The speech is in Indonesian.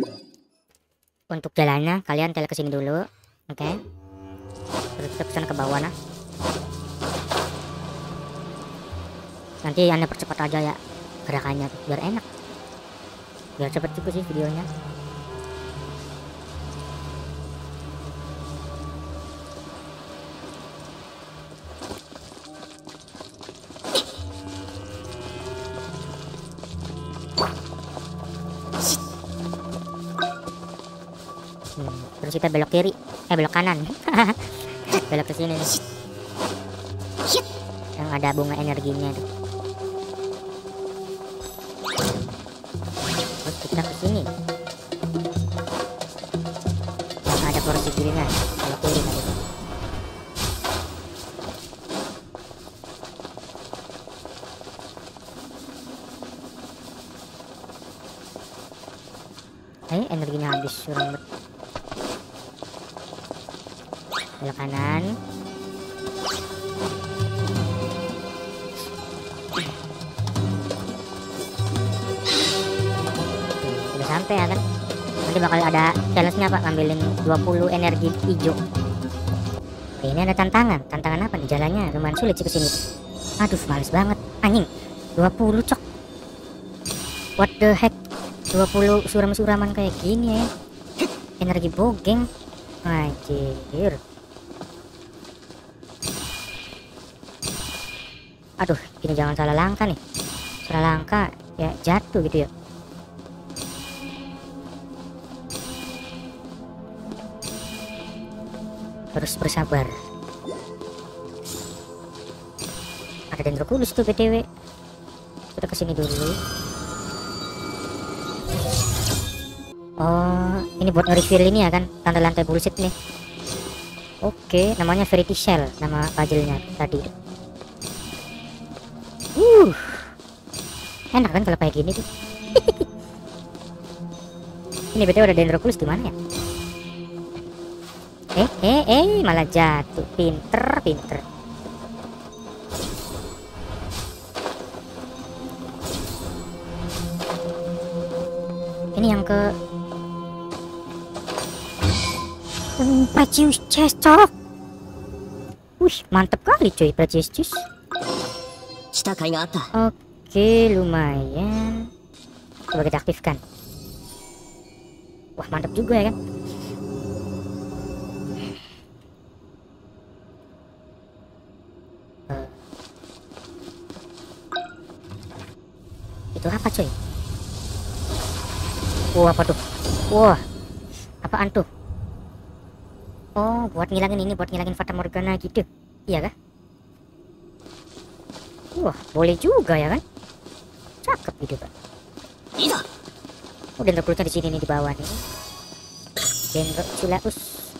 Untuk jalannya kalian tele ke sini dulu, oke? Terus ke sana ke bawah nah. Nanti Anda percepat aja ya gerakannya biar enak. Biar cepet juga sih videonya. Terus kita belok kiri, belok kanan. Belok ke sini nih. Yang ada bunga energinya tuh. Terus kita ke sini. Yang ada porsi kirinya, belok kiri tadi. Energinya habis, surang bet. Belok kanan. Udah sampai ya kan. Nanti bakal ada challenge-nya Pak, ngambilin 20 energi hijau. Oke, ini ada tantangan. Tantangan apa nih? Jalannya lumayan sulit sih kesini. Aduh, males banget. Anjing. 20 cok. What the heck? 20 suram-suraman kayak gini ya. Energi bogeng. Anjir. Aduh, ini jangan salah langkah nih. Salah langkah ya jatuh gitu ya. Harus bersabar. Ada Dendroculus tuh BTW. Kita kesini dulu. Oh, ini buat nge-reveal ini ya kan, tanda lantai bullshit nih. Oke, namanya Verity Shell, nama puzzle-nya tadi. Enak kan kalau kayak gini tuh. Ini BTW ada Dendroculus di mana ya? Malah jatuh. Pinter. Ini yang ke Precious Chest cok. Wih, mantep kali cuy Precious Chest. Oke, lumayan. Coba kita aktifkan. Wah, mantap juga ya kan. Itu apa coy? Wah, apa tuh? Wah, apaan tuh? Oh, buat ngilangin ini, buat ngilangin Fata Morgana gitu. Iya kah? Wah, boleh juga ya kan? Cakep gitu Pak. Oh, Dendroculusnya di sini nih, di bawah nih. Dendroculus.